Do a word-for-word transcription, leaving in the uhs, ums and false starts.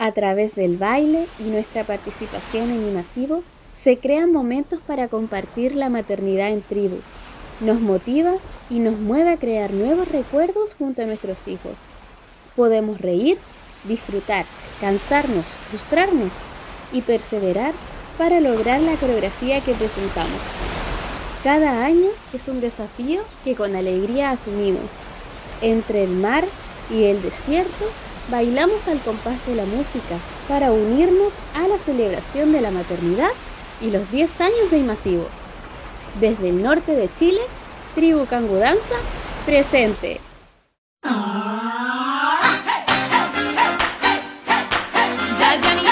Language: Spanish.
A través del baile y nuestra participación en Imasivo, se crean momentos para compartir la maternidad en tribu. Nos motiva y nos mueve a crear nuevos recuerdos junto a nuestros hijos. Podemos reír, disfrutar, cansarnos, frustrarnos y perseverar para lograr la coreografía que presentamos. Cada año es un desafío que con alegría asumimos. Entre el mar y el desierto, bailamos al compás de la música para unirnos a la celebración de la maternidad y los diez años de Imasivo. Desde el norte de Chile, Tribu Cangu Danza, presente. Ya, ya,